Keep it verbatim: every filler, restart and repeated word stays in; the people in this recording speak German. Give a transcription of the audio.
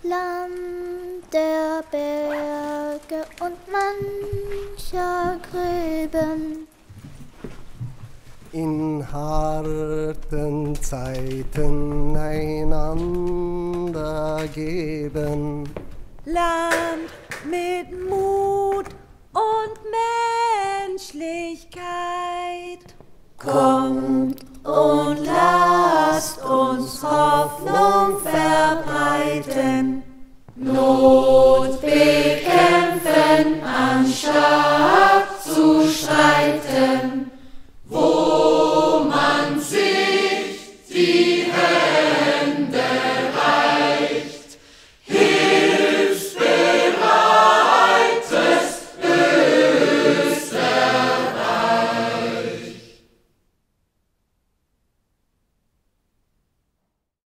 Land der Berge und mancher Gräben. In harten Zeiten einander geben. Land mit Mut und Menschlichkeit. Kommt und lasst uns Hoffnung verbreiten, Not bekämpfen, anschauen.